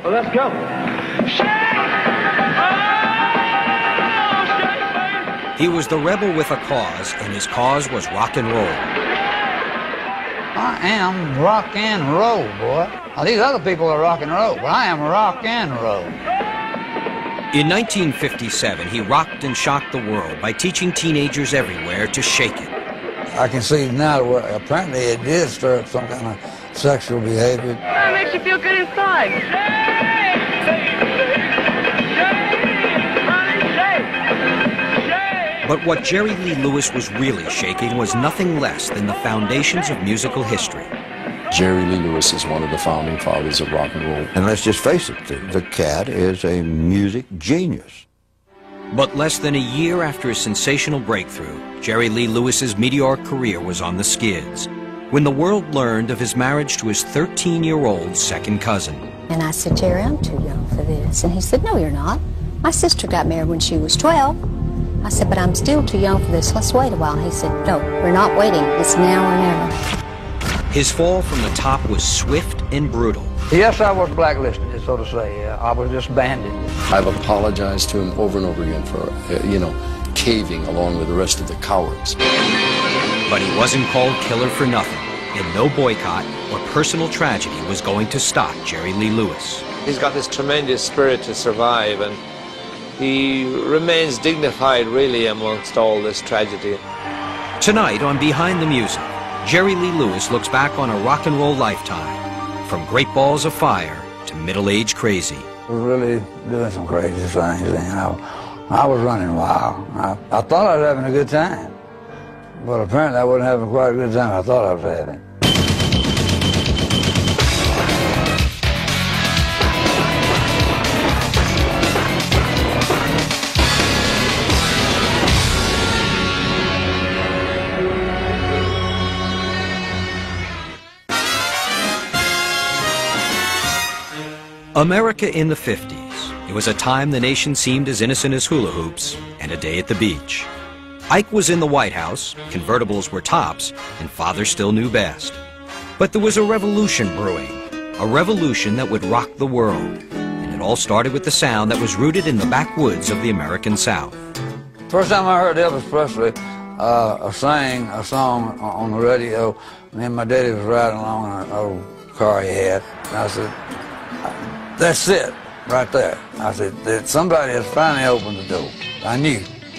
Well, let's go. He was the rebel with a cause, and his cause was rock and roll. I am rock and roll, boy. Now, these other people are rock and roll, but I am rock and roll. In 1957, he rocked and shocked the world by teaching teenagers everywhere to shake it. I can see now where apparently it did stir up some kind of sexual behavior. That makes you feel good inside. But what Jerry Lee Lewis was really shaking was nothing less than the foundations of musical history. Jerry Lee Lewis is one of the founding fathers of rock and roll. And let's just face it, the cat is a music genius. But less than a year after his sensational breakthrough, Jerry Lee Lewis's meteoric career was on the skids, when the world learned of his marriage to his 13-year-old second cousin. And I said, Jerry, I'm too young for this. And he said, no, you're not. My sister got married when she was 12. I said, but I'm still too young for this. Let's wait a while. He said, no, we're not waiting. It's now or never. His fall from the top was swift and brutal. Yes, I was blacklisted, so to say. I was disbanded. I've apologized to him over and over again for, caving along with the rest of the cowards. But he wasn't called killer for nothing, and no boycott or personal tragedy was going to stop Jerry Lee Lewis. He's got this tremendous spirit to survive, and he remains dignified, really, amongst all this tragedy. Tonight on Behind the Music, Jerry Lee Lewis looks back on a rock and roll lifetime, from Great Balls of Fire to middle-age crazy. I was really doing some crazy things, I was running wild. I thought I was having a good time, but apparently I wasn't having quite a good time I thought I was having. America in the 50s. It was a time the nation seemed as innocent as hula hoops and a day at the beach. Ike was in the White House, convertibles were tops, and father still knew best. But there was a revolution brewing, a revolution that would rock the world. And it all started with the sound that was rooted in the backwoods of the American South. First time I heard Elvis Presley sing a song on the radio, me and my daddy was riding along in an old car he had, and I said, that's it, right there. I said, that somebody has finally opened the door. I knew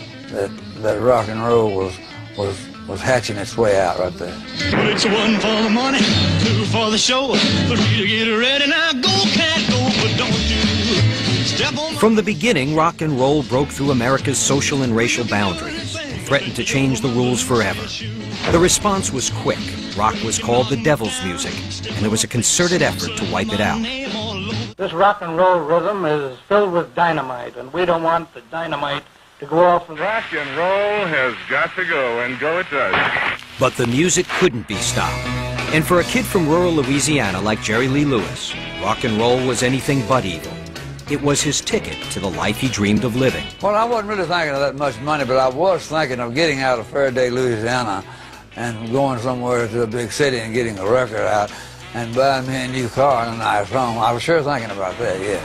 that rock and roll was hatching its way out right there. Well, it's one for the money, two for the show, three to get ready. Now go, cat, go, but don't you step on. From the beginning, rock and roll broke through America's social and racial boundaries and threatened to change the rules forever. The response was quick. Rock was called the devil's music, and there was a concerted effort to wipe it out. This rock and roll rhythm is filled with dynamite, and we don't want the dynamite to go off. Rock and roll has got to go, and go it does. But the music couldn't be stopped. And for a kid from rural Louisiana like Jerry Lee Lewis, rock and roll was anything but evil. It was his ticket to the life he dreamed of living. Well, I wasn't really thinking of that much money, but I was thinking of getting out of Faraday, Louisiana, and going somewhere to a big city and getting a record out and buying me a new car and a nice home. I was sure thinking about that, yeah.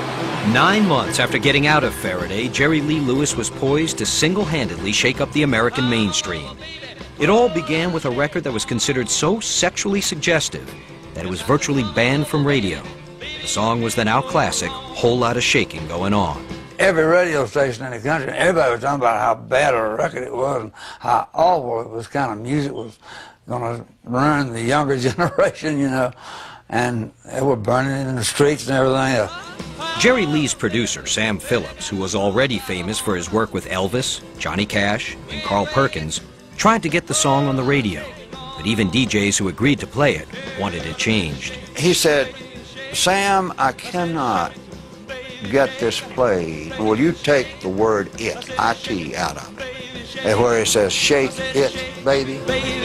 9 months after getting out of Faraday, Jerry Lee Lewis was poised to single-handedly shake up the American mainstream. It all began with a record that was considered so sexually suggestive that it was virtually banned from radio. The song was the now classic, Whole Lotta Shaking Going On. Every radio station in the country, everybody was talking about how bad a record it was and how awful it was, kind of music was going to ruin the younger generation, and they were burning it in the streets and everything else. Jerry Lee's producer, Sam Phillips, who was already famous for his work with Elvis, Johnny Cash, and Carl Perkins, tried to get the song on the radio, but even DJs who agreed to play it wanted it changed. He said, Sam, I cannot get this played. Will you take the word it, I-T, out of it? And where it says, shake it, baby.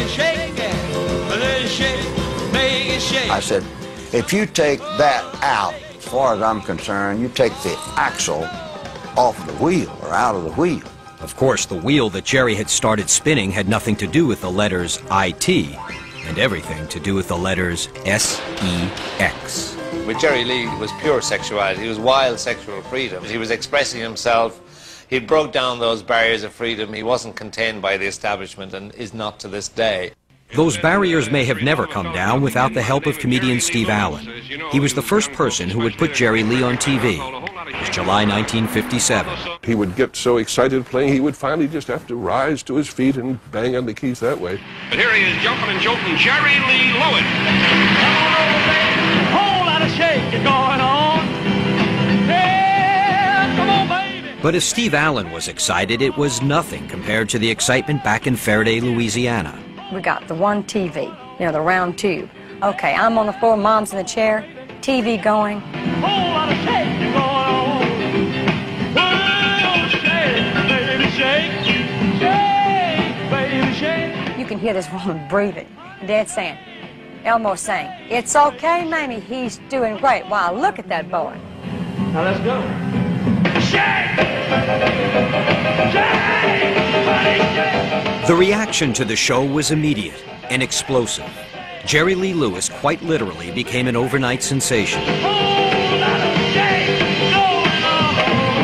I said, if you take that out, as far as I'm concerned, you take the axle off the wheel or out of the wheel. Of course, the wheel that Jerry had started spinning had nothing to do with the letters I-T and everything to do with the letters S-E-X. With Jerry Lee was pure sexuality. It was wild sexual freedom. He was expressing himself. He broke down those barriers of freedom. He wasn't contained by the establishment and is not to this day. Those barriers may have never come down without the help of comedian Steve Allen. He was the first person who would put Jerry Lee on TV. It was July 1957. He would get so excited playing, he would finally just have to rise to his feet and bang on the keys that way. But here he is, jumping and joking, Jerry Lee Lewis. Whole lot of shaking going on. Yeah, come on, baby. But if Steve Allen was excited, it was nothing compared to the excitement back in Faraday, Louisiana. We got the one TV, you know, the round tube. Okay, I'm on the floor, Mom's in the chair, TV going. Whole lot of shaking going on. Well, shake, baby, shake. Shake, baby, shake. You can hear this woman breathing. Dad saying, Elmo's saying, "It's okay, Mamie, he's doing great." Wow, look at that boy. Now let's go. Shake! Shake! Buddy, shake! The reaction to the show was immediate and explosive. Jerry Lee Lewis quite literally became an overnight sensation. Whole lot of shake going on.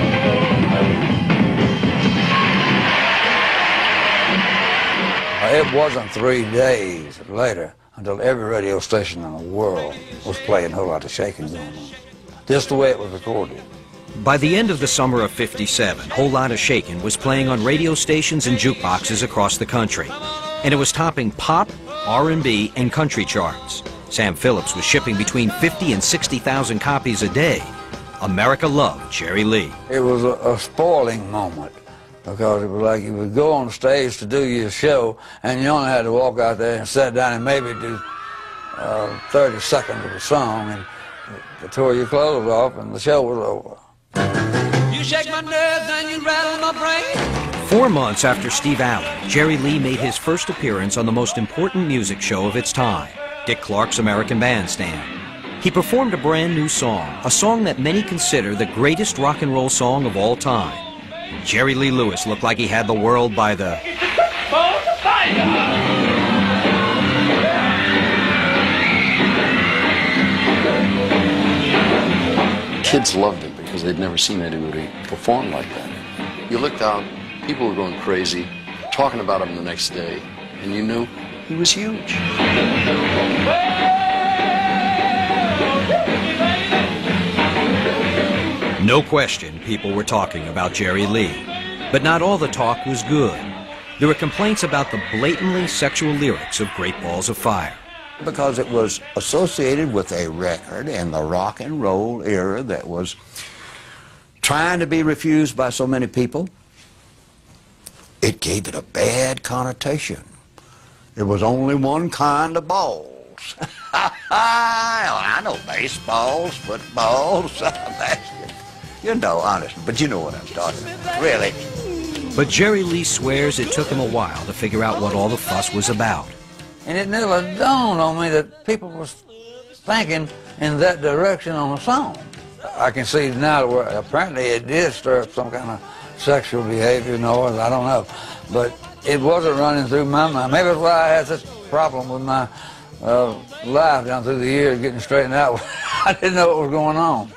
It wasn't 3 days later until every radio station in the world was playing a whole lot of shaking going on. Just the way it was recorded. By the end of the summer of '57, Whole Lotta Shakin' was playing on radio stations and jukeboxes across the country. And it was topping pop, R&B, and country charts. Sam Phillips was shipping between 50 and 60,000 copies a day. America loved Jerry Lee. It was a spoiling moment, because it was like you would go on stage to do your show, and you only had to walk out there and sit down and maybe do 30 seconds of a song, and you tore your clothes off, and the show was over. You shake my nerves and you rattle my brain. 4 months after Steve Allen, Jerry Lee made his first appearance on the most important music show of its time, Dick Clark's American Bandstand. He performed a brand new song, a song that many consider the greatest rock and roll song of all time. Jerry Lee Lewis looked like he had the world by the... Kids loved him because they'd never seen anybody perform like that. You looked out, people were going crazy, talking about him the next day, and you knew he was huge. No question, people were talking about Jerry Lee. But not all the talk was good. There were complaints about the blatantly sexual lyrics of Great Balls of Fire. Because it was associated with a record in the rock and roll era that was trying to be refused by so many people, it gave it a bad connotation. There was only one kind of balls. I know baseballs, footballs, basketball. You know, honestly, but you know what I'm talking about, really. But Jerry Lee swears it took him a while to figure out what all the fuss was about. And it never dawned on me that people was thinking in that direction on a song. I can see now where apparently it did stir up some kind of sexual behavior, I don't know. But it wasn't running through my mind. Maybe that's why I had such a problem with my life down through the years getting straightened out. I didn't know what was going on.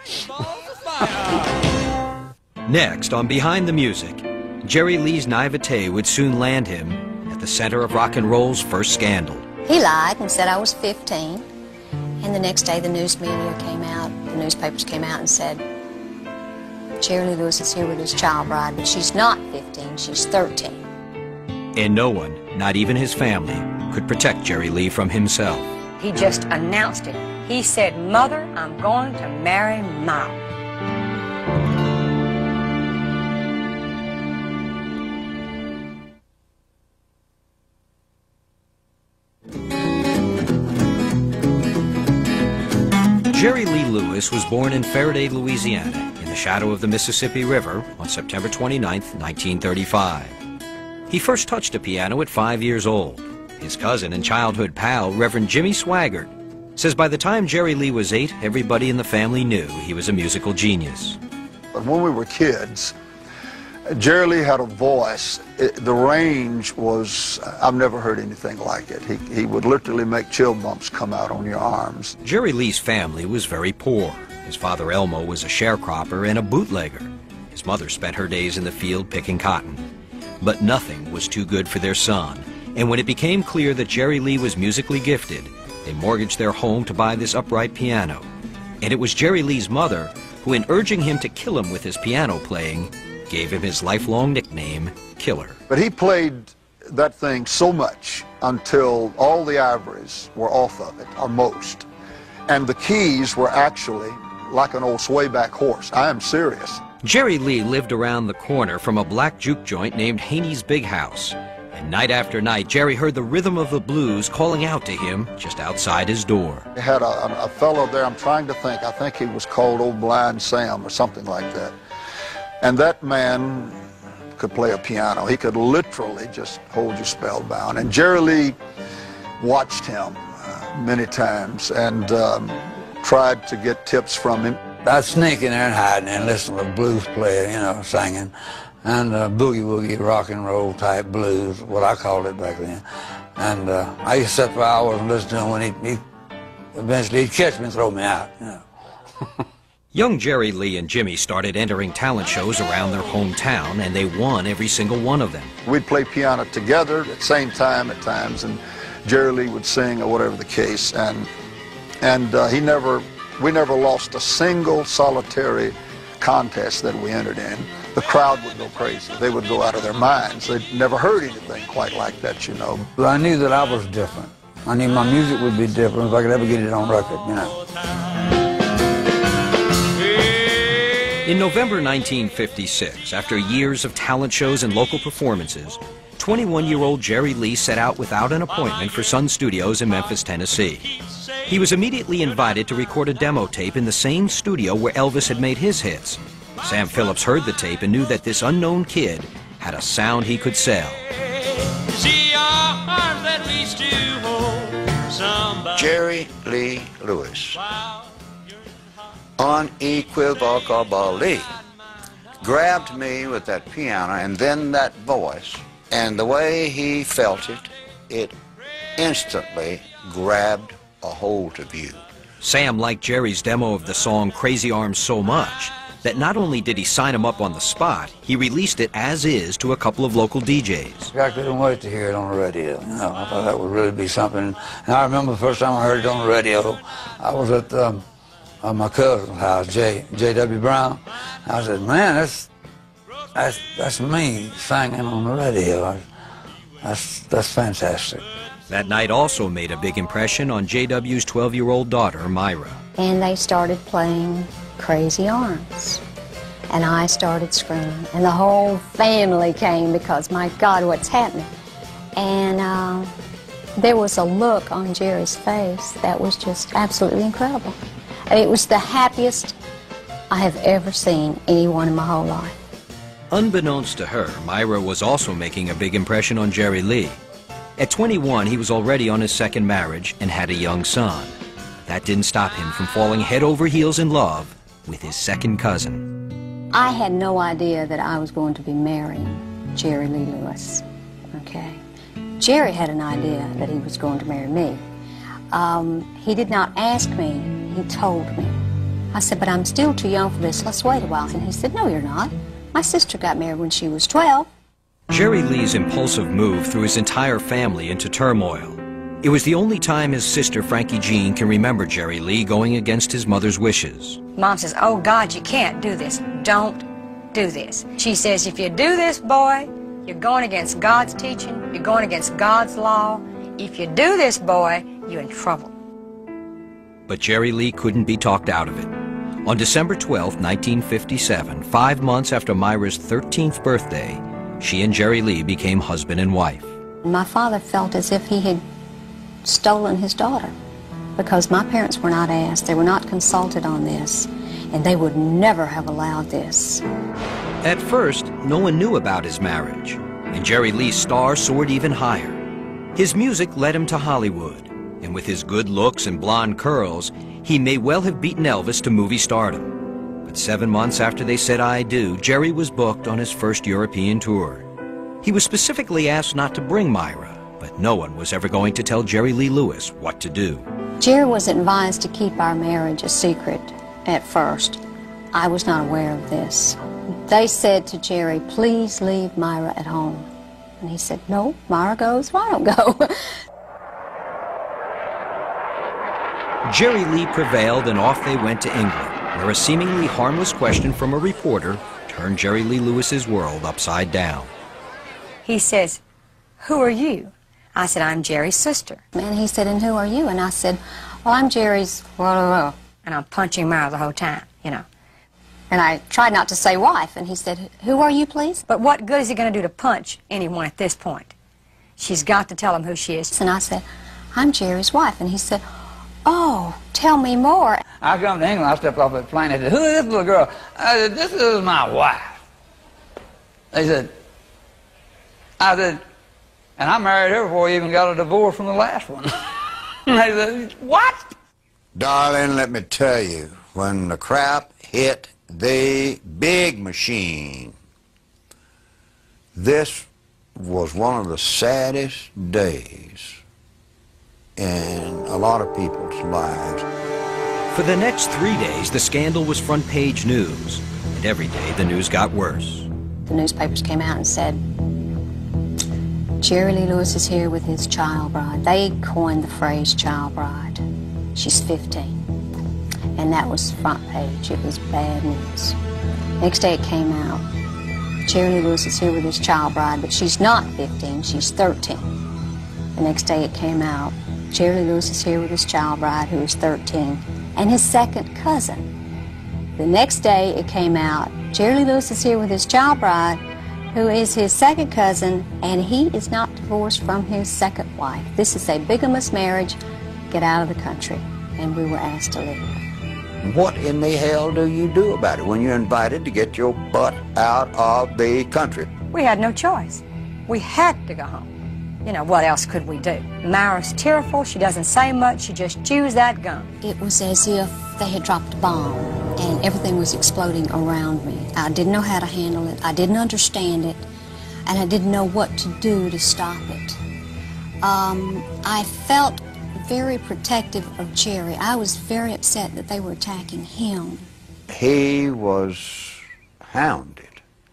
Next, on Behind the Music, Jerry Lee's naivete would soon land him at the center of rock and roll's first scandal. He lied and said I was 15. And the next day the news media came out, the newspapers came out and said, Jerry Lee Lewis is here with his child bride, but she's not 15, she's 13. And no one, not even his family, could protect Jerry Lee from himself. He just announced it. He said, Mother, I'm going to marry Mom. Jerry Lee Lewis was born in Faraday, Louisiana, in the shadow of the Mississippi River on September 29, 1935. He first touched a piano at 5 years old. His cousin and childhood pal, Reverend Jimmy Swaggart, says by the time Jerry Lee was 8, everybody in the family knew he was a musical genius. But when we were kids, Jerry Lee had a voice. The range was, I've never heard anything like it. He would literally make chill bumps come out on your arms. Jerry Lee's family was very poor. His father Elmo was a sharecropper and a bootlegger. His mother spent her days in the field picking cotton. But nothing was too good for their son. And when it became clear that Jerry Lee was musically gifted, they mortgaged their home to buy this upright piano. And it was Jerry Lee's mother who, in urging him to kill him with his piano playing, gave him his lifelong nickname, Killer. But he played that thing so much until all the ivories were off of it, or most. And the keys were actually like an old swayback horse. I am serious. Jerry Lee lived around the corner from a black juke joint named Haney's Big House. And night after night, Jerry heard the rhythm of the blues calling out to him just outside his door. He had a fellow there, I'm trying to think, I think he was called Old Blind Sam or something like that. And that man could play a piano. He could literally just hold you spellbound. And Jerry Lee watched him many times and tried to get tips from him. I'd sneak in there and hide and listen to a blues player, you know, singing. And boogie-woogie rock and roll type blues, what I called it back then. And I used to sit for hours and listen to him when he eventually he'd catch me and throw me out, you know. Young Jerry Lee and Jimmy started entering talent shows around their hometown, and they won every single one of them. We'd play piano together at the same time at times, and Jerry Lee would sing or whatever the case. And we never lost a single solitary contest that we entered in. The crowd would go crazy. They would go out of their minds. They'd never heard anything quite like that, you know. But I knew that I was different. I knew my music would be different if I could ever get it on record, you know. In November 1956, after years of talent shows and local performances, 21-year-old Jerry Lee set out without an appointment for Sun Studios in Memphis, Tennessee. He was immediately invited to record a demo tape in the same studio where Elvis had made his hits. Sam Phillips heard the tape and knew that this unknown kid had a sound he could sell. Jerry Lee Lewis, unequivocally, grabbed me with that piano and then that voice, and the way he felt it, it instantly grabbed a hold of you. Sam liked Jerry's demo of the song Crazy Arms so much that not only did he sign him up on the spot, he released it as is to a couple of local DJs. I couldn't wait to hear it on the radio. You know, I thought that would really be something. And I remember the first time I heard it on the radio, I was at my cousin's house, J.W. Brown. I said, man, that's me singing on the radio. That's fantastic. That night also made a big impression on J.W.'s 12-year-old daughter, Myra. And they started playing Crazy Arms. And I started screaming. And the whole family came because, my God, what's happening? And there was a look on Jerry's face that was just absolutely incredible. And it was the happiest I have ever seen anyone in my whole life. Unbeknownst to her, Myra was also making a big impression on Jerry Lee. At 21, he was already on his second marriage and had a young son. That didn't stop him from falling head over heels in love with his second cousin. I had no idea that I was going to be marrying Jerry Lee Lewis, okay? Jerry had an idea that he was going to marry me. He did not ask me, he told me. I said, but I'm still too young for this, let's wait a while. And he said, no, you're not. My sister got married when she was 12. Jerry Lee's impulsive move threw his entire family into turmoil. It was the only time his sister, Frankie Jean, can remember Jerry Lee going against his mother's wishes. Mom says, oh, God, you can't do this. Don't do this. She says, if you do this, boy, you're going against God's teaching. You're going against God's law. If you do this, boy, you're in trouble. But Jerry Lee couldn't be talked out of it. On December 12, 1957, 5 months after Myra's 13th birthday, she and Jerry Lee became husband and wife. My father felt as if he had stolen his daughter because my parents were not asked, they were not consulted on this, and they would never have allowed this. At first, no one knew about his marriage, and Jerry Lee's star soared even higher. His music led him to Hollywood, and with his good looks and blonde curls, he may well have beaten Elvis to movie stardom. But 7 months after they said I do, Jerry was booked on his first European tour. He was specifically asked not to bring Myra, but no one was ever going to tell Jerry Lee Lewis what to do. Jerry was advised to keep our marriage a secret at first. I was not aware of this. They said to Jerry, please leave Myra at home. And he said, no, Myra goes, well, I don't go. Jerry Lee prevailed, and off they went to England, where a seemingly harmless question from a reporter turned Jerry Lee Lewis's world upside down. He says, who are you? I said, I'm Jerry's sister. And he said, and who are you? And I said, well, I'm Jerry's, blah. And I'm punching Myra the whole time, you know. And I tried not to say wife, and he said, who are you, please? But what good is he going to do to punch anyone at this point? She's got to tell him who she is. And I said, I'm Jerry's wife. And he said, oh, tell me more. I come to England, I stepped off that plane, they said, who is this little girl? I said, this is my wife. They said, and I married her before I even got a divorce from the last one. They said, what? Darling, let me tell you, when the crap hit the big machine, this was one of the saddest days in a lot of people's lives. For the next 3 days, the scandal was front-page news, and every day the news got worse. The newspapers came out and said, Jerry Lee Lewis is here with his child bride. They coined the phrase child bride. She's 15. And that was front page. It was bad news. Next day it came out. Jerry Lee Lewis is here with his child bride, but she's not 15, she's 13. The next day it came out. Jerry Lee Lewis is here with his child bride, who is 13, and his second cousin. The next day it came out. Jerry Lee Lewis is here with his child bride, who is his second cousin, and he is not divorced from his second wife. This is a bigamous marriage. Get out of the country. And we were asked to leave. What in the hell do you do about it when you're invited to get your butt out of the country? We had no choice. We had to go home. You know, what else could we do? Myra's tearful. She doesn't say much. She just chews that gum. It was as if they had dropped a bomb and everything was exploding around me. I didn't know how to handle it. I didn't understand it. And I didn't know what to do to stop it. I felt very protective of Jerry. I was very upset that they were attacking him. He was hounded,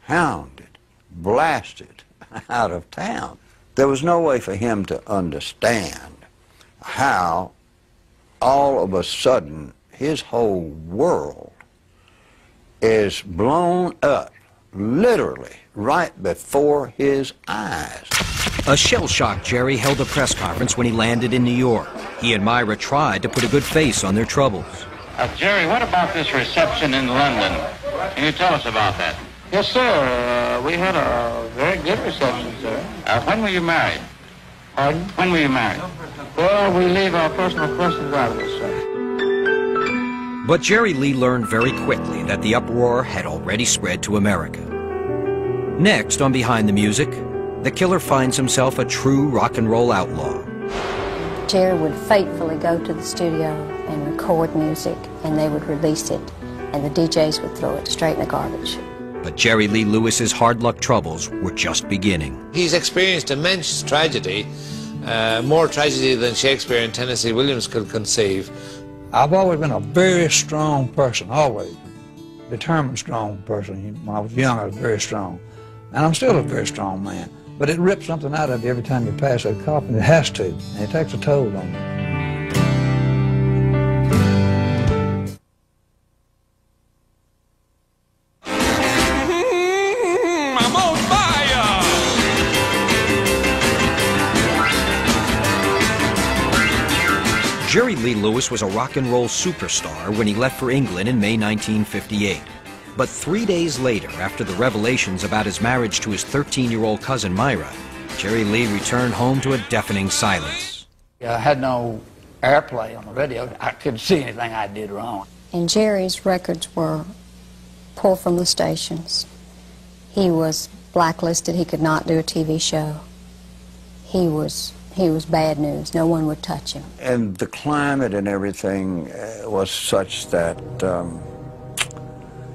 blasted out of town. There was no way for him to understand how all of a sudden his whole world is blown up, literally, right before his eyes. A shell-shocked Jerry held a press conference when he landed in New York. He and Myra tried to put a good face on their troubles. Jerry, what about this reception in London? Can you tell us about that? Yes, sir. We had a very good reception, sir. When were you married? Pardon? When were you married? Well, we leave our personal questions out of this, sir. But Jerry Lee learned very quickly that the uproar had already spread to America. Next, on Behind the Music, the killer finds himself a true rock and roll outlaw. Jerry would faithfully go to the studio and record music, and they would release it, and the DJs would throw it straight in the garbage. But Jerry Lee Lewis's hard luck troubles were just beginning. He's experienced immense tragedy, more tragedy than Shakespeare and Tennessee Williams could conceive. I've always been a very strong person, always. Determined strong person. When I was young, I was very strong. And I'm still a very strong man. But it rips something out of you every time you pass that coffin. It has to, and it takes a toll on you. I'm on fire! Jerry Lee Lewis was a rock and roll superstar when he left for England in May 1958. But 3 days later, after the revelations about his marriage to his 13-year-old cousin Myra, Jerry Lee returned home to a deafening silence. I had no airplay on the radio. I couldn't see anything I did wrong. And Jerry's records were pulled from the stations. He was blacklisted. He could not do a TV show. He was bad news. No one would touch him. And the climate and everything was such that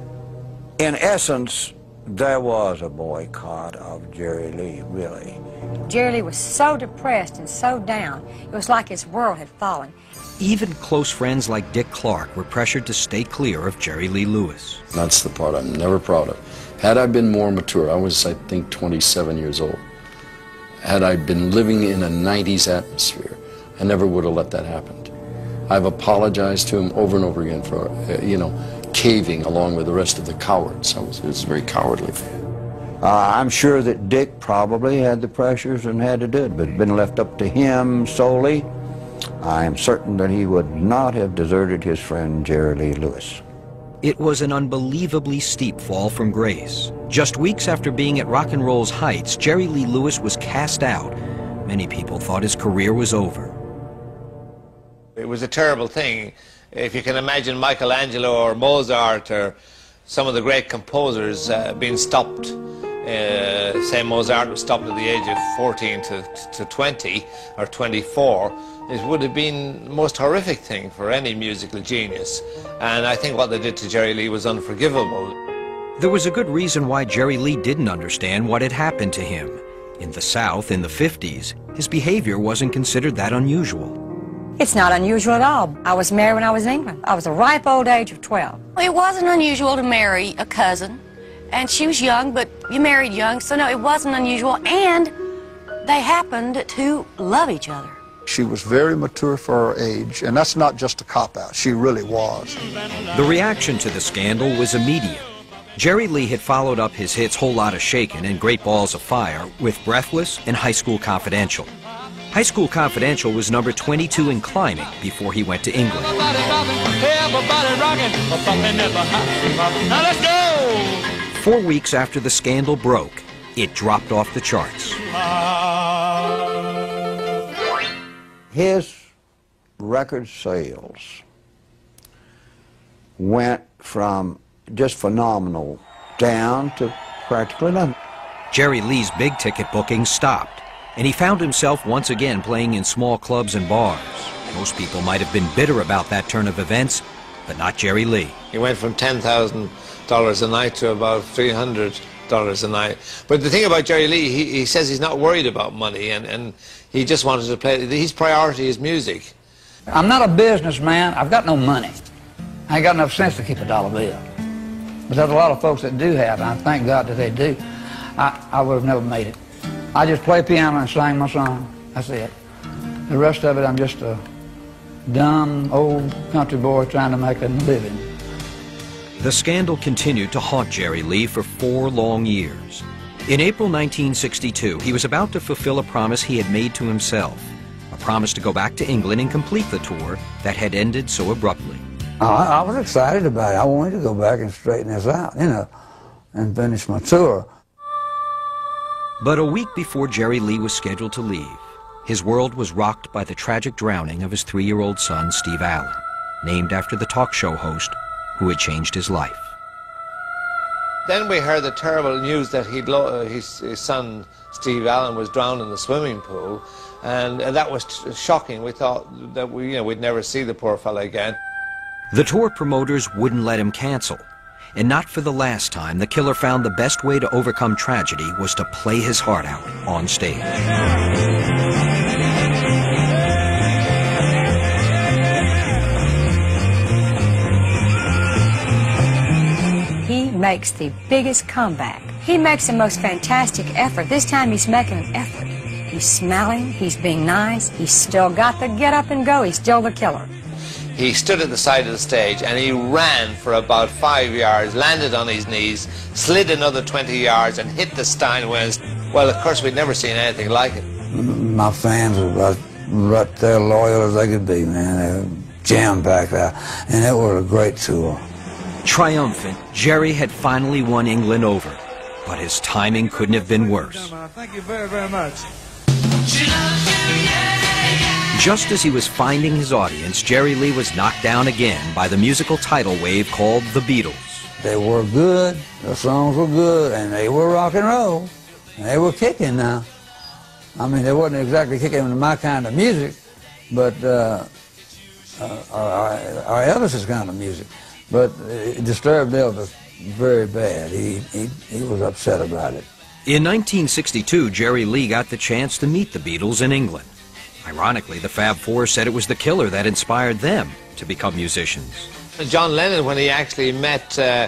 In essence, there was a boycott of Jerry Lee, really. Jerry Lee was so depressed and so down, it was like his world had fallen. Even close friends like Dick Clark were pressured to stay clear of Jerry Lee Lewis. That's the part I'm never proud of. Had I been more mature, I was, I think, 27 years old. Had I been living in a 90s atmosphere, I never would have let that happen. I've apologized to him over and over again for, caving along with the rest of the cowards. It was very cowardly. I'm sure that Dick probably had the pressures and had to do it, but it had been left up to him solely. I am certain that he would not have deserted his friend Jerry Lee Lewis. It was an unbelievably steep fall from grace. Just weeks after being at rock and roll's heights, Jerry Lee Lewis was cast out. Many people thought his career was over. It was a terrible thing. If you can imagine Michelangelo or Mozart or some of the great composers being stopped, say Mozart was stopped at the age of 14 to 20 or 24, it would have been the most horrific thing for any musical genius. And I think what they did to Jerry Lee was unforgivable. There was a good reason why Jerry Lee didn't understand what had happened to him. In the South, in the 50s, his behavior wasn't considered that unusual. It's not unusual at all. I was married when I was in England. I was a ripe old age of 12. Well, it wasn't unusual to marry a cousin, and she was young, but you married young, so no, it wasn't unusual, and they happened to love each other. She was very mature for her age, and that's not just a cop-out. She really was. The reaction to the scandal was immediate. Jerry Lee had followed up his hits Whole Lotta Shakin' and Great Balls of Fire with Breathless and High School Confidential. High School Confidential was number 22 and climbing before he went to England. Now let's go! 4 weeks after the scandal broke, it dropped off the charts. His record sales went from just phenomenal down to practically nothing. Jerry Lee's big ticket bookings stopped, and he found himself once again playing in small clubs and bars. Most people might have been bitter about that turn of events, but not Jerry Lee. He went from $10,000 a night to about $300 a night. But the thing about Jerry Lee, he says he's not worried about money, and he just wanted to play. His priority is music. I'm not a businessman. I've got no money. I ain't got enough sense to keep a dollar bill. But there's a lot of folks that do have, and I thank God that they do. I would have never made it. I just play piano and sing my song. That's it. The rest of it, I'm just a dumb, old country boy trying to make a living. The scandal continued to haunt Jerry Lee for 4 long years. In April 1962, he was about to fulfill a promise he had made to himself, a promise to go back to England and complete the tour that had ended so abruptly. I was excited about it. I wanted to go back and straighten this out, and finish my tour. But a week before Jerry Lee was scheduled to leave, his world was rocked by the tragic drowning of his 3-year-old son, Steve Allen, named after the talk show host who had changed his life. Then we heard the terrible news that his son, Steve Allen, was drowned in the swimming pool, and that was shocking. We thought that we'd never see the poor fella again. The tour promoters wouldn't let him cancel. And not for the last time, the killer found the best way to overcome tragedy was to play his heart out on stage. He makes the biggest comeback. He makes the most fantastic effort. This time he's making an effort. He's smiling, he's being nice, he's still got the get up and go, he's still the killer. He stood at the side of the stage and he ran for about 5 yards, landed on his knees, slid another 20 yards and hit the Steinways. Well, of course, we'd never seen anything like it. My fans were right there loyal as they could be, man. They were jam-packed out, and it was a great tour. Triumphant, Jerry had finally won England over, but his timing couldn't have been worse. Thank you very, very much. Just as he was finding his audience, Jerry Lee was knocked down again by the musical tidal wave called the Beatles. They were good, the songs were good, and they were rock and roll. And they were kicking now. I mean, they wasn't exactly kicking into my kind of music, but or Elvis's kind of music. But Disturbed Elvis very bad. He was upset about it. In 1962, Jerry Lee got the chance to meet the Beatles in England. Ironically, the Fab Four said it was the Killer that inspired them to become musicians. John Lennon, when he actually met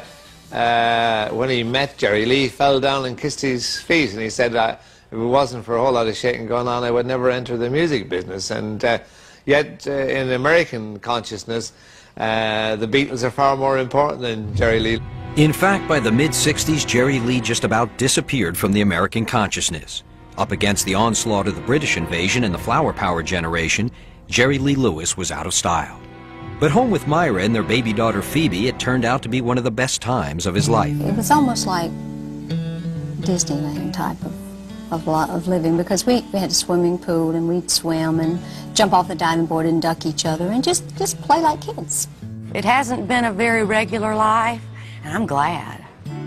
Jerry Lee, fell down and kissed his feet, and he said, if it wasn't for a whole lot of shaking going on, I would never enter the music business. And yet, in American consciousness, the Beatles are far more important than Jerry Lee. In fact, by the mid-60s, Jerry Lee just about disappeared from the American consciousness. Up against the onslaught of the British invasion and the flower power generation, Jerry Lee Lewis was out of style. But home with Myra and their baby daughter Phoebe, it turned out to be one of the best times of his life. It was almost like Disneyland type of living, because we had a swimming pool and we'd swim and jump off the diving board and duck each other and just play like kids. It hasn't been a very regular life, and I'm glad.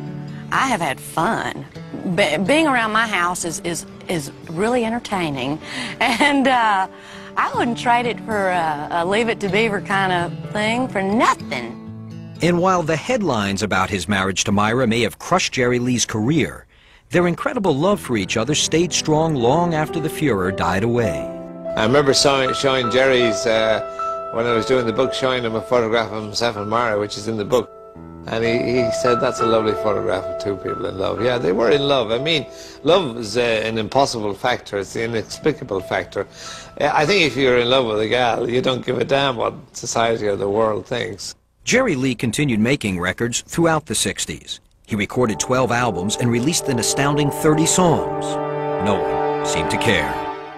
I have had fun. Being around my house is really entertaining, and I wouldn't trade it for a Leave It to Beaver kind of thing for nothing. And while the headlines about his marriage to Myra may have crushed Jerry Lee's career, their incredible love for each other stayed strong long after the furor died away. I remember showing Jerry's, when I was doing the book, showing him a photograph of himself and Myra, which is in the book. And he said, that's a lovely photograph of two people in love. Yeah, they were in love. I mean, love is an impossible factor. It's the inexplicable factor. I think if you're in love with a gal, you don't give a damn what society or the world thinks. Jerry Lee continued making records throughout the 60s. He recorded 12 albums and released an astounding 30 songs. No one seemed to care.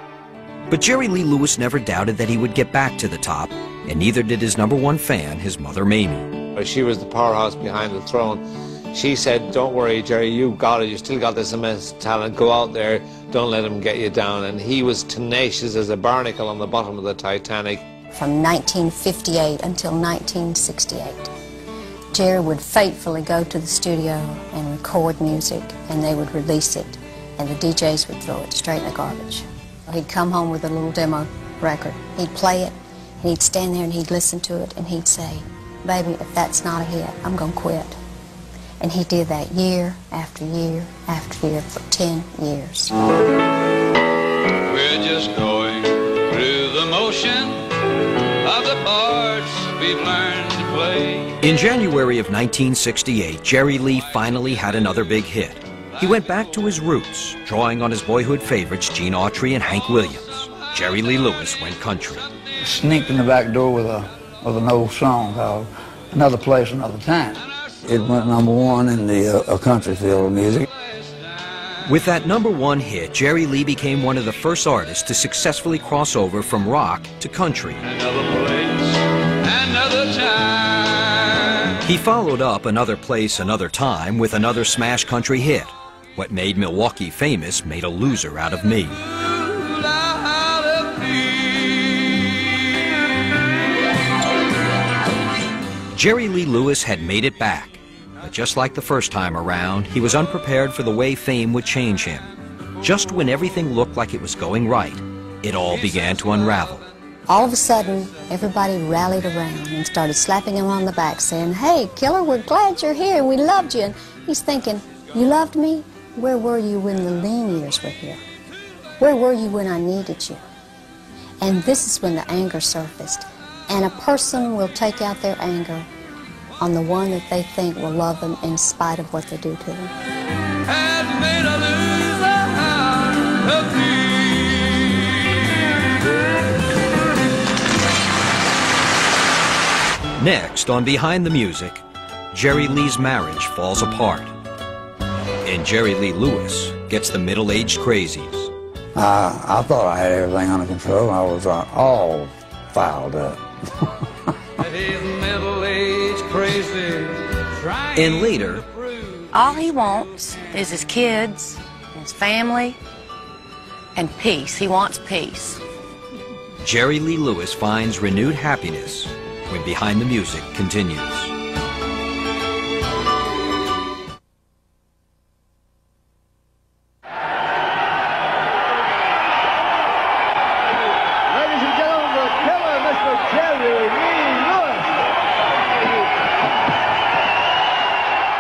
But Jerry Lee Lewis never doubted that he would get back to the top, and neither did his #1 fan, his mother Mamie. She was the powerhouse behind the throne. She said, don't worry, Jerry, you got it. You still got this immense talent. Go out there. Don't let him get you down. And he was tenacious as a barnacle on the bottom of the Titanic. From 1958 until 1968, Jerry would faithfully go to the studio and record music, and they would release it, and the DJs would throw it straight in the garbage. He'd come home with a little demo record. He'd play it, and he'd stand there and he'd listen to it, and he'd say, baby, if that's not a hit, I'm going to quit. And he did that year after year after year for 10 years. We're just going through the motion of the parts we've learned to play. In January of 1968, Jerry Lee finally had another big hit. He went back to his roots, drawing on his boyhood favorites Gene Autry and Hank Williams. Jerry Lee Lewis went country. Sneaked in the back door with an old song called Another Place, Another Time. It went #1 in the country field of music. With that #1 hit, Jerry Lee became one of the first artists to successfully cross over from rock to country. Another place, another time. He followed up Another Place, Another Time with another smash country hit. What made Milwaukee famous made a loser out of me. Jerry Lee Lewis had made it back, but just like the first time around, he was unprepared for the way fame would change him. Just when everything looked like it was going right, it all began to unravel. All of a sudden, everybody rallied around and started slapping him on the back, saying, hey, Killer, we're glad you're here, we loved you. And he's thinking, you loved me? Where were you when the lean years were here? Where were you when I needed you? And this is when the anger surfaced. And a person will take out their anger on the one that they think will love them in spite of what they do to them. Next, on Behind the Music, Jerry Lee's marriage falls apart. And Jerry Lee Lewis gets the middle-aged crazies. I thought I had everything under control. I was all fouled up. And later, all he wants is his kids, his family, and peace. He wants peace. Jerry Lee Lewis finds renewed happiness when Behind the Music continues.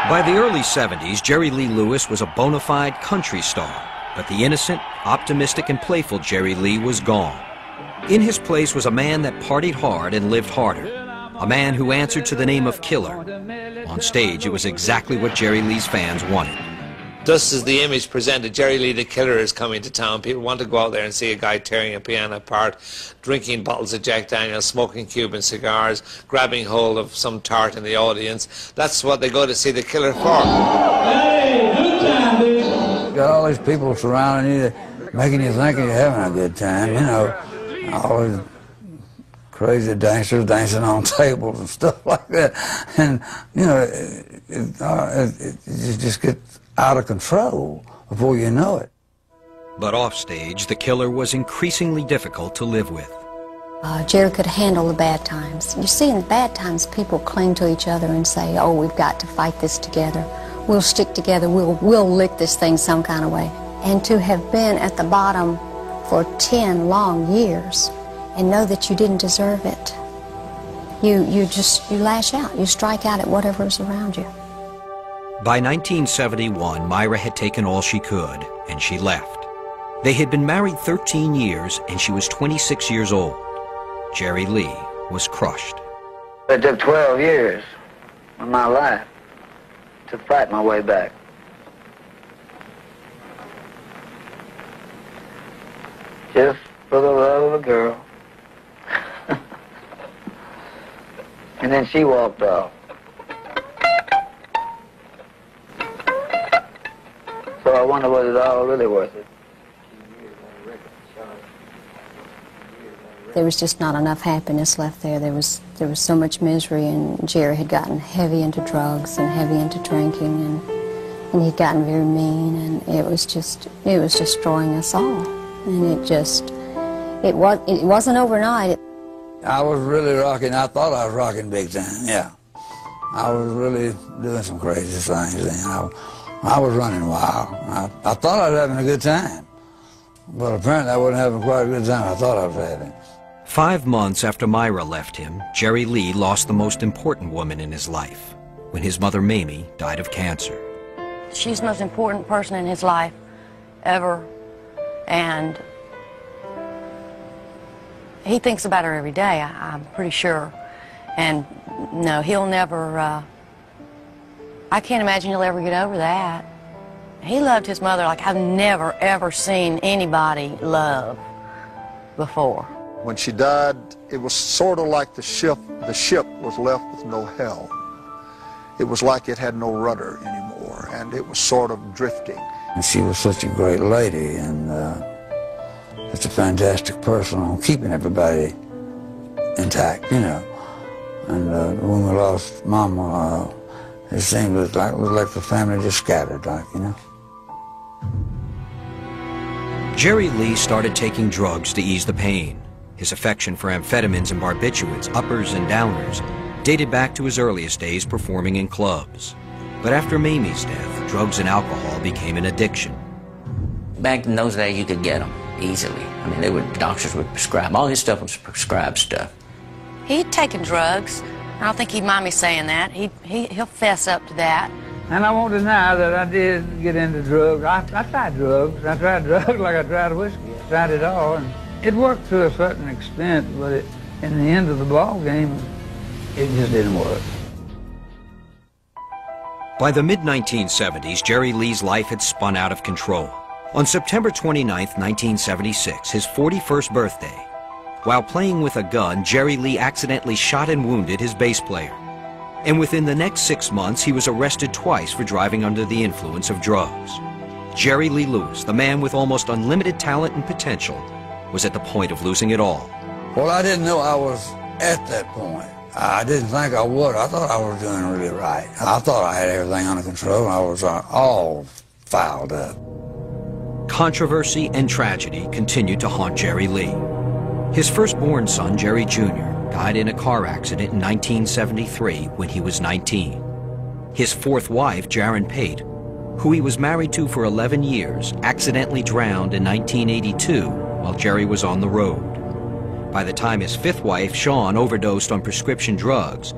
By the early 70s, Jerry Lee Lewis was a bona fide country star, but the innocent, optimistic, and playful Jerry Lee was gone. In his place was a man that partied hard and lived harder, a man who answered to the name of Killer. On stage, it was exactly what Jerry Lee's fans wanted. Just as the image presented, Jerry Lee the Killer is coming to town. People want to go out there and see a guy tearing a piano apart, drinking bottles of Jack Daniels, smoking Cuban cigars, grabbing hold of some tart in the audience. That's what they go to see the Killer for. Hey, good time, dude. Got all these people surrounding you, making you think you're having a good time, you know. All these crazy dancers dancing on tables and stuff like that. And, you know, it just gets out of control before you know it. But offstage, the Killer was increasingly difficult to live with. Jerry could handle the bad times. You see, in the bad times, people cling to each other and say, oh, we've got to fight this together. We'll stick together. We'll lick this thing some kind of way. And to have been at the bottom for 10 long years and know that you didn't deserve it, you lash out. You strike out at whatever is around you. By 1971, Myra had taken all she could, and she left. They had been married 13 years, and she was 26 years old. Jerry Lee was crushed. It took 12 years of my life to fight my way back. Just for the love of a girl. And then she walked off. So I wonder, was it all really worth it? There was just not enough happiness left there. There was so much misery, and Jerry had gotten heavy into drugs and heavy into drinking, and he'd gotten very mean, and it was destroying us all. And it wasn't overnight. I was really rocking. I thought I was rocking big time, yeah. I was really doing some crazy things then. I was running wild. I thought I was having a good time, but apparently I wasn't having quite a good time I thought I was having. 5 months after Myra left him, Jerry Lee lost the most important woman in his life when his mother, Mamie, died of cancer. She's the most important person in his life ever, and he thinks about her every day, I'm pretty sure. And no, he'll never, I can't imagine he'll ever get over that. He loved his mother like I've never, ever seen anybody love before. When she died, it was sort of like the ship was left with no helm. It was like it had no rudder anymore, and it was sort of drifting. And she was such a great lady, and such a fantastic person on keeping everybody intact, you know. And when we lost Mama, it seemed like the family just scattered, like, you know. Jerry Lee started taking drugs to ease the pain. His affection for amphetamines and barbiturates, uppers and downers, dated back to his earliest days performing in clubs. But after Mamie's death, drugs and alcohol became an addiction. Back in those days, you could get them easily. I mean, doctors would prescribe. All his stuff was prescribed stuff. He'd taken drugs. I don't think he'd mind me saying that. He'll fess up to that. And I won't deny that I did get into drugs. I tried drugs. I tried drugs like I tried whiskey. I tried it all. And it worked to a certain extent, but in the end of the ball game, it just didn't work. By the mid-1970s, Jerry Lee's life had spun out of control. On September 29, 1976, his 41st birthday, while playing with a gun, Jerry Lee accidentally shot and wounded his bass player. And within the next 6 months, he was arrested twice for driving under the influence of drugs. Jerry Lee Lewis, the man with almost unlimited talent and potential, was at the point of losing it all. Well, I didn't know I was at that point. I didn't think I would. I thought I was doing really right. I thought I had everything under control. I was all fouled up. Controversy and tragedy continued to haunt Jerry Lee. His firstborn son, Jerry Jr., died in a car accident in 1973 when he was 19. His fourth wife, Jaron Pate, who he was married to for 11 years, accidentally drowned in 1982 while Jerry was on the road. By the time his fifth wife, Shawn, overdosed on prescription drugs, it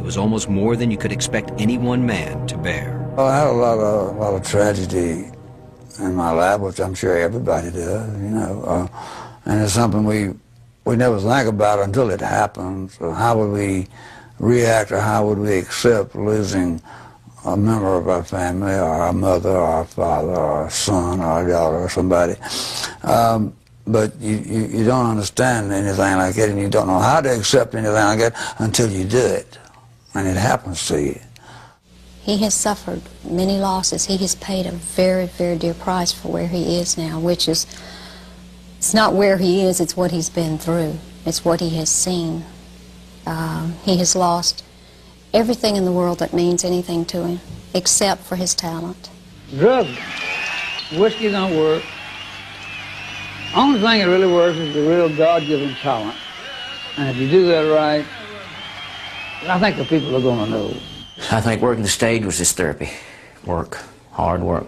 was almost more than you could expect any one man to bear. Well, I had a lot of tragedy in my life, which I'm sure everybody does, you know. And it's something we never think about until it happens. So how would we react, or how would we accept losing a member of our family, or our mother, or our father, or our son, or our daughter, or somebody? But you don't understand anything like it, and you don't know how to accept anything like that until you do it, and it happens to you. He has suffered many losses. He has paid a very, very dear price for where he is now, which is, it's not where he is, it's what he's been through. It's what he has seen. He has lost everything in the world that means anything to him, except for his talent. Drugs, whiskey don't work. Only thing that really works is the real God-given talent. And if you do that right, I think the people are going to know. I think working the stage was his therapy. Work, hard work.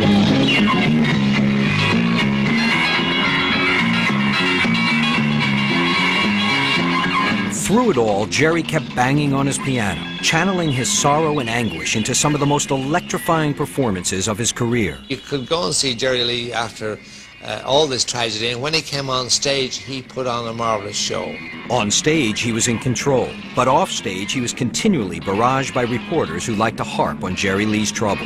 Through it all, Jerry kept banging on his piano, channeling his sorrow and anguish into some of the most electrifying performances of his career. You could go and see Jerry Lee after all this tragedy, and when he came on stage, he put on a marvelous show. On stage, he was in control, but off stage, he was continually barraged by reporters who liked to harp on Jerry Lee's troubles.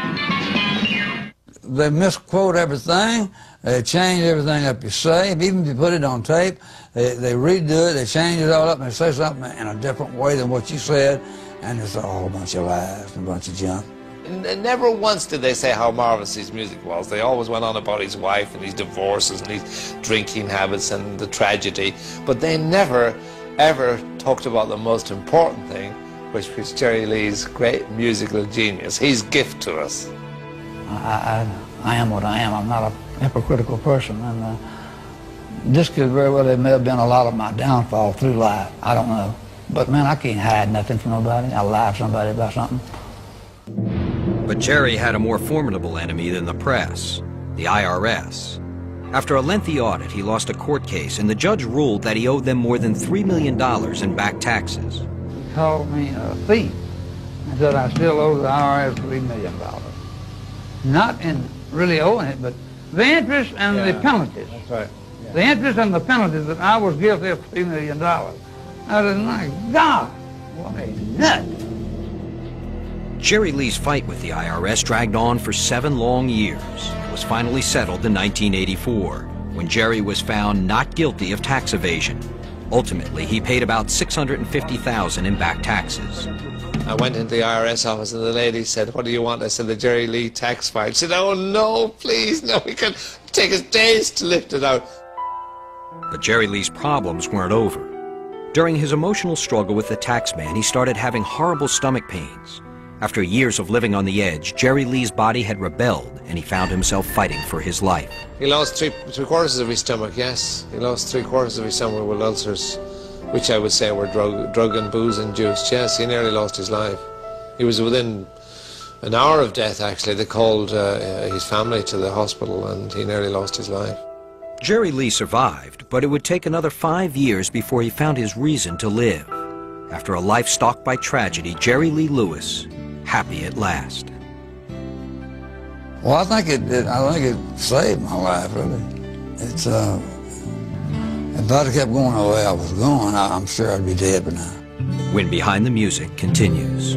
They misquote everything, they change everything up you say, even if you put it on tape, they redo it, they change it all up, and they say something in a different way than what you said, and it's all a bunch of lies and a bunch of junk. And never once did they say how marvelous his music was. They always went on about his wife and his divorces and his drinking habits and the tragedy, but they never, ever talked about the most important thing, which was Jerry Lee's great musical genius, his gift to us. I am what I am. I'm not a hypocritical person, and this could very well have been a lot of my downfall through life. I don't know. But man, I can't hide nothing from nobody. I lie to somebody about something. But Jerry had a more formidable enemy than the press, the IRS. After a lengthy audit, he lost a court case, and the judge ruled that he owed them more than $3 million in back taxes. He called me a thief and said I still owe the IRS $3 million. Not in really owing it, but the interest and the penalties. That's right. Yeah. The interest and the penalties that I was guilty of $3 million. I said, my God, what a nut. Jerry Lee's fight with the IRS dragged on for 7 long years. It was finally settled in 1984, when Jerry was found not guilty of tax evasion. Ultimately, he paid about $650,000 in back taxes. I went into the IRS office and the lady said, "What do you want?" I said, "The Jerry Lee tax file." She said, "Oh no, please, no, we can take us days to lift it out." But Jerry Lee's problems weren't over. During his emotional struggle with the tax man, he started having horrible stomach pains. After years of living on the edge, Jerry Lee's body had rebelled, and he found himself fighting for his life. He lost three quarters of his stomach, yes. He lost 3/4 of his stomach with ulcers, which I would say were drug and booze induced. Yes, he nearly lost his life. He was within an hour of death, actually. They called his family to the hospital, and he nearly lost his life. Jerry Lee survived, but it would take another 5 years before he found his reason to live. After a life stalked by tragedy, Jerry Lee Lewis, happy at last. Well, I think it saved my life, really. It's, if I'd have kept going the way I was going, I'm sure I'd be dead by now. When Behind the Music continues.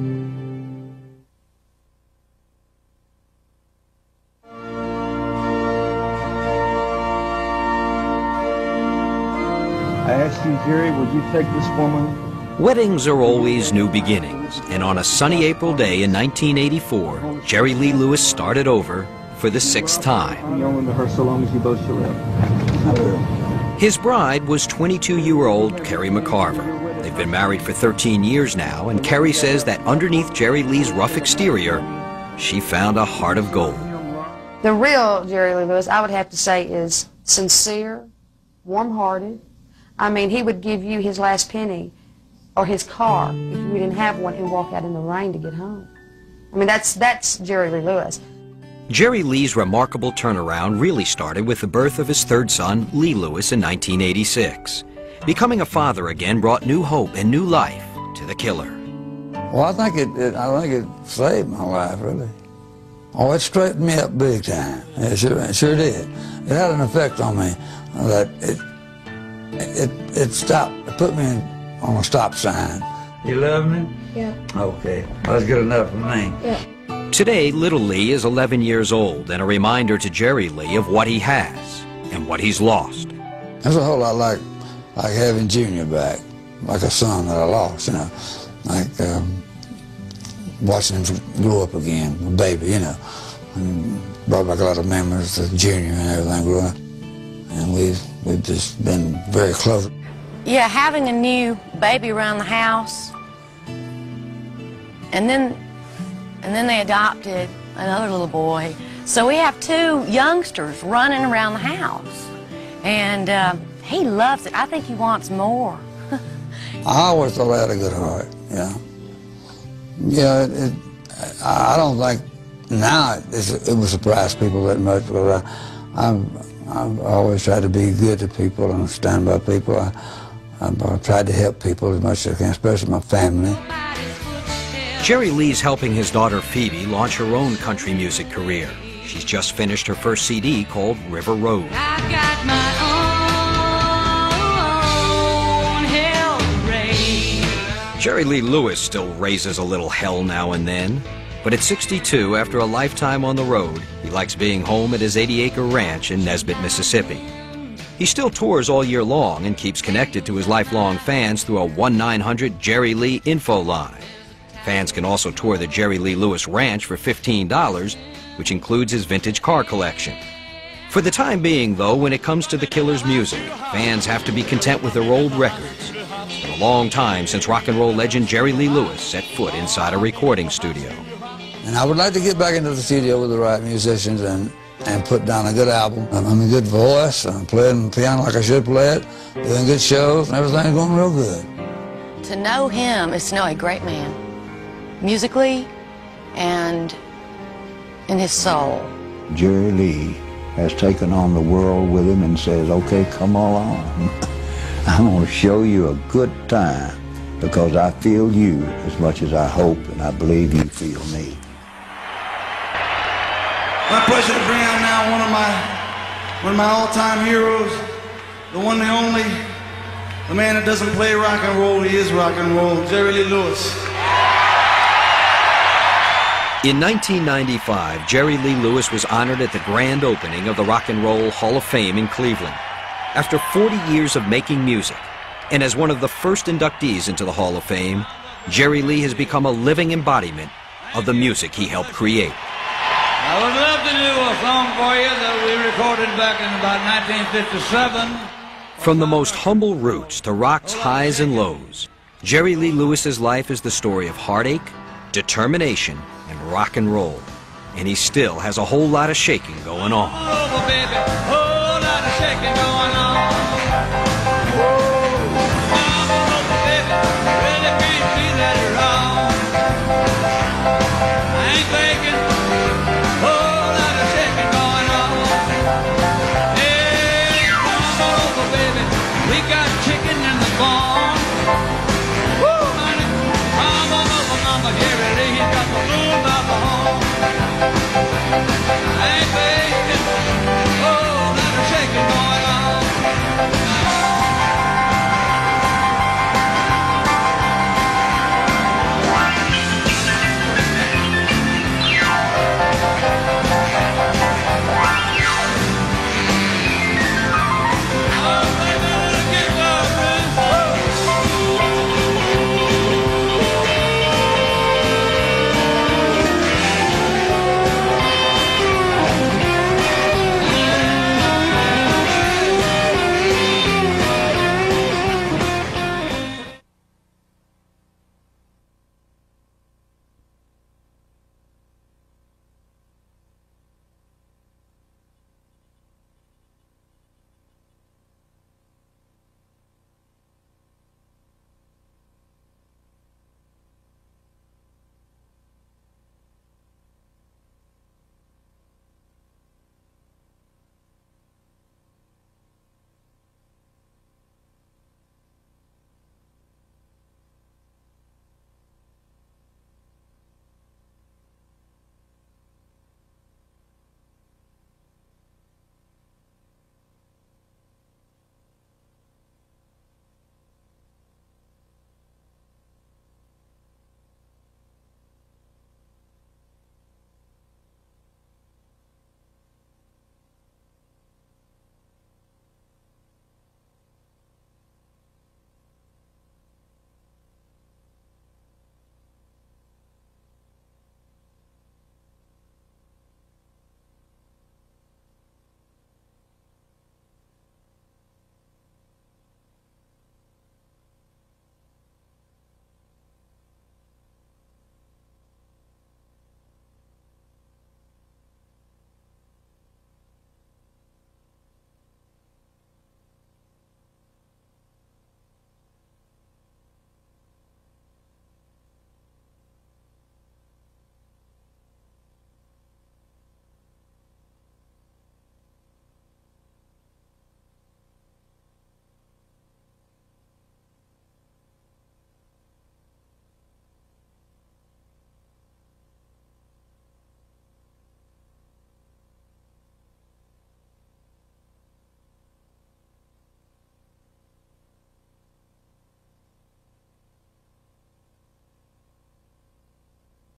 I asked you, Jerry, would you take this woman? Weddings are always new beginnings, and on a sunny April day in 1984, Jerry Lee Lewis started over for the 6th time. You owe to her so long as you both shall live. His bride was 22-year-old Kerry McCarver. They've been married for 13 years now, and Kerry says that underneath Jerry Lee's rough exterior, she found a heart of gold. The real Jerry Lee Lewis, I would have to say, is sincere, warm-hearted. I mean, he would give you his last penny or his car if you didn't have one and walk out in the rain to get home. I mean, that's Jerry Lee Lewis. Jerry Lee's remarkable turnaround really started with the birth of his 3rd son, Lee Lewis, in 1986. Becoming a father again brought new hope and new life to the Killer. Well, I think it saved my life, really. Oh, it straightened me up big time. It sure did. It had an effect on me that it stopped. It put me on a stop sign. You love me? Yeah. Okay, that's good enough for me. Yeah. Today, little Lee is 11 years old and a reminder to Jerry Lee of what he has and what he's lost. That's a whole lot like having Junior back, like a son that I lost, you know, like watching him grow up again, a baby, you know, and brought back a lot of memories of Junior and everything growing up, and we've just been very close. Yeah, having a new baby around the house, and then they adopted another little boy. So we have two youngsters running around the house, and he loves it. I think he wants more. I always thought I had a good heart, yeah. Yeah, I don't think now it would surprise people that much, because I've always tried to be good to people and stand by people. I've tried to help people as much as I can, especially my family. Jerry Lee's helping his daughter Phoebe launch her own country music career. She's just finished her first CD called River Road. I've got my own hell to raise. Jerry Lee Lewis still raises a little hell now and then, but at 62, after a lifetime on the road, he likes being home at his 80-acre ranch in Nesbitt, Mississippi. He still tours all year long and keeps connected to his lifelong fans through a 1-900 Jerry Lee info line. Fans can also tour the Jerry Lee Lewis Ranch for $15, which includes his vintage car collection. For the time being, though, when it comes to the Killer's music, fans have to be content with their old records. It's been a long time since rock and roll legend Jerry Lee Lewis set foot inside a recording studio. And I would like to get back into the studio with the right musicians and put down a good album. I'm a good voice, I'm playing the piano like I should play it, doing good shows, and everything's going real good. To know him is to know a great man, musically and in his soul. Jerry Lee has taken on the world with him and says, okay, come along. I'm going to show you a good time because I feel you as much as I hope and I believe you feel me. My pleasure to bring out now one of my all-time heroes, the one, the only, the man that doesn't play rock and roll, he is rock and roll, Jerry Lee Lewis. In 1995, Jerry Lee Lewis was honored at the grand opening of the Rock and Roll Hall of Fame in Cleveland. After 40 years of making music, and as one of the first inductees into the Hall of Fame, Jerry Lee has become a living embodiment of the music he helped create. I would love to do a song for you that we recorded back in about 1957. From the most humble roots to rock's highs and lows, Jerry Lee Lewis's life is the story of heartache, determination, and rock and roll. And he still has a whole lot of shaking going on. Oh, baby, whole lot of shaking going on.